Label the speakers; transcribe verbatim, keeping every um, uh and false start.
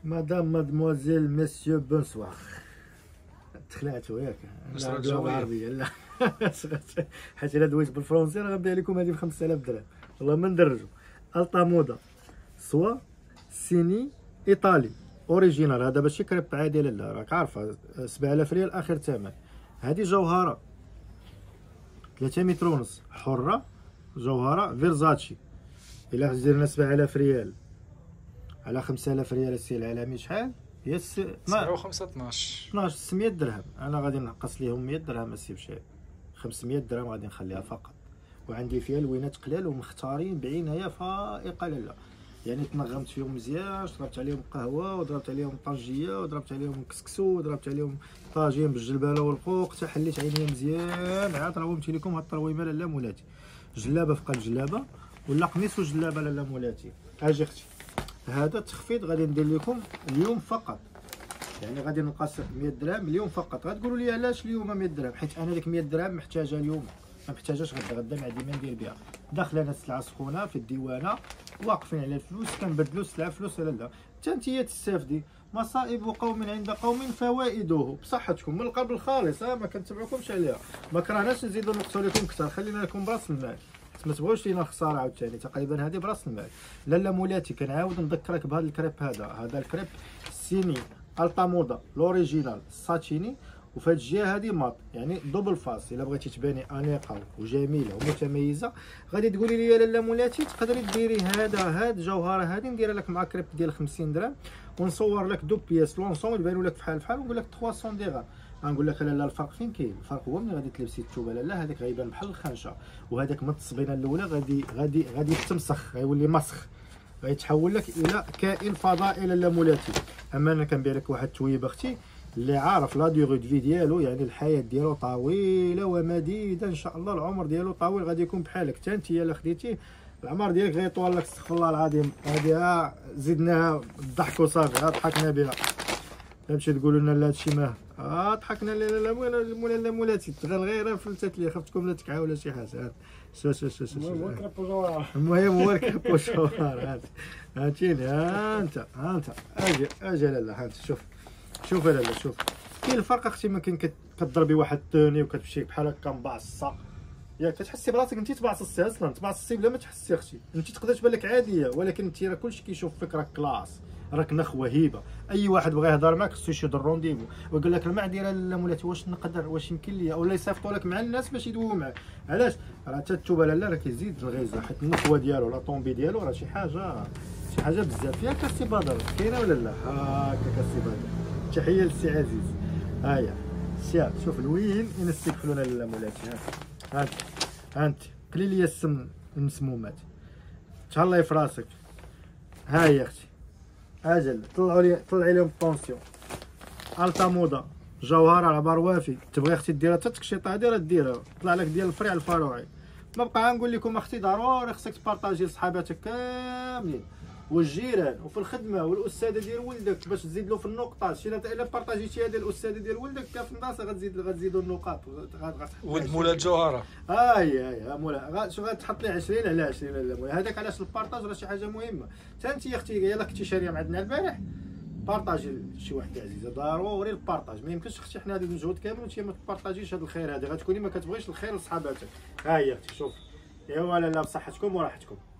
Speaker 1: مدام مادموزيل مسيو بونسوار. تخلعتو ياك؟ لا بالعربيه لا حيت الا دويت بالفرونسي راه غنبيع لكم هذه ب خمسة آلاف درهم والله ما ندرجو. التا مودا سوا سيني ايطالي اوريجينال. هذا ماشي كريب عادي لالا، راك عارفه سبعة آلاف ريال اخر ثمن. هذه جوهره ثلاثة متر ونص حره، جوهره فيرزاتشي. الا زرنا سبعة آلاف ريال على خمسة آلاف ريال السي العالمي شحال هي؟
Speaker 2: سبعة وخمسة اثناش
Speaker 1: اثناش ستمية درهم. انا غادي نقص ليهم مية درهم السي بشير، خمسمية درهم غادي نخليها فقط. وعندي فيها لوينات قلال ومختارين بعنايه فائقه لالا، يعني تنغمت فيهم مزيان، شربت عليهم قهوه وضربت عليهم طاجيه وضربت عليهم كسكسو وضربت عليهم طاجين بالجلباله والقوق حتى حليت عينيا مزيان. عاد طرومت لكم هاد الطرويمه لالا مولاتي، جلابه في قلب جلابه ولا قميص وجلابه لالا مولاتي. اجي اختي هذا التخفيض غادي ندير لكم اليوم فقط، يعني غادي نقص مية درهم اليوم فقط. غتقولوا لي علاش اليوم مية درهم؟ حيت انا ديك مية درهم محتاجه اليوم، ما محتاجاش غدا. غدا ما عندي ما ندير بها. داخله انا السلعه سخونه في الديوانه، واقفين على الفلوس، كنبدلوا السلعه فلوس ولا لا. حتى نتيا تستافدي. مصائب قوم عند قوم فوائده بصحتكم من القلب الخالص. ها ما كنتبعكمش عليها، ما كرهناش نزيدوا نقصوا لكم كثر، خلينا لكم براس المال، ما تبغوش لينا خساره عاوتاني. تقريبا هذه براس المال. لالا مولاتي كنعاود نذكرك بهذا الكريب. هذا هذا الكريب سيني التا مودا لوريجينال ساتيني، وفي هاد الجهه هادي ماط، يعني دوبل فاس. الا بغيتي تباني انيقه وجميله ومتميزه غادي تقولي لي لالا مولاتي تقدري ديري هذا هاد جوهره هادي نديرها لك مع كريب ديال خمسين درهم ونصور لك دو بياس لونسون يبانوا لك فحال فحال ونقول لك ثلاثمية درهم. غنقول لك لالا الفرق فين كاين؟ الفرق هو ملي غادي تلبسي الثوبه لالا هذاك غيبان بحال الخنشه، وهذاك من التصبينه الاولى غادي غادي غادي يتمسخ، غيولي مسخ، غيتحول لك الى كائن فضائي لالا مولاتي. اما انا كنبيع لك واحد التويبه اختي اللي عارف لا ديغو دو في ديالو، يعني الحياه ديالو طويله ومديده ان شاء الله. العمر ديالو طويل غادي يكون بحالك. حتى انت الا خديتيه العمر ديالك غيطول لك. استغفر الله العظيم. هذه زدناها الضحك وصافي، ها ضحكنا بها. تمشي تقولوا لنا لا هادشي ما اه ضحكنا. لا لا لا لا مولاتي تغال غير فلتات لي، خفتكم لا تكعى ولا شي حاجه. شو شو شو شو المهم هو الكريب جوهر. هاتيني ها انت ها انت اجي اجي لالا. ها انت شوف شوف لالا شوف. كاين الفرق اختي، ما كاين كتضربي واحد التوني وكتمشي بحال هكا مبعصه ياك كتحسي براسك انت تبعصصتي اصلا. تبعصصتي بلا ما تحسي اختي. انت تقدر تبان لك عاديه، ولكن انت راه كلشي كيشوف فيك راك كلاس، راك نخوه هيبه. اي واحد بغى يهضر معاك خصو يشد الرونديفو ويقول لك المعذره لالا مولاتي واش نقدر، واش يمكن ليا، ولا يصيفطوا لك مع الناس باش يدويو معاك. علاش؟ راه حتى التوبه لالا راه كيزيد الغيزه، حيت النخوه ديالو لا طومبي ديالو راه شي حاجه شي حاجه بزاف. فيها كاسي بدر كاينه ولا لا؟ هاكا كاسي بدر. تحيه للسي عزيز. هاهي شاف شوف الوين ينستقبلونا لالا مولاتي. ها انت ها انت قلي لي السم المسمومات تهلاي في راسك. ها هي اختي اجل طلعوا لي طلعي لهم الطونسيون. التا مودا جوهره عبار وافي. تبغي اختي ديرها حتى تكشيطه هادي راه ديرها طلع لك ديال الفريع الفروعي. ما بقى نقول لكم اختي ضروري خصك تبارطاجي لصحاباتك كاملين والجيران وفي الخدمه والاستاذه ديال ولدك باش تزيد له في النقطات. شي الا بارطاجيتيها ديال الاستاذه ديال ولدك في الناس غتزيد غتزيدوا النقاط.
Speaker 2: ولد مولا الجوهره
Speaker 1: هاي هاي مولا شوف غتحط لي عشرين على عشرين لا مولا. هذاك علاش البارطاج راه شي حاجه مهمه. حتى انت يا اختي يلا كنتي شاريه مع عندنا البارح بارطاجي شي واحد عزيزه. ضروري البارطاج. ما يمكنش اختي حنا هذا المجهود كامل وانت ما تبارطاجيش هذا الخير. هذه غتكوني ما كتبغيش الخير لصحاباتك. ها هي اختي شوف. ايوا لالا بصحتكم وراحتكم.